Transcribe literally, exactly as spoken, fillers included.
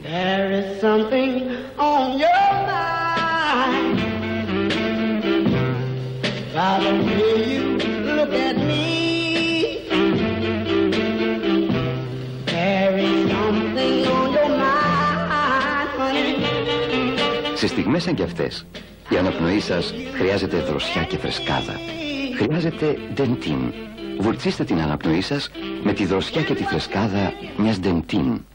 There is something on your mind by the way you look at me. There is something on your mind, honey. Σε στιγμές σαν κι αυτές, η αναπνοή σας χρειάζεται δροσιά και φρεσκάδα. Χρειάζεται Dentyne. Βουρτσίστε την αναπνοή σας με τη δροσιά και τη φρεσκάδα μιας Dentyne.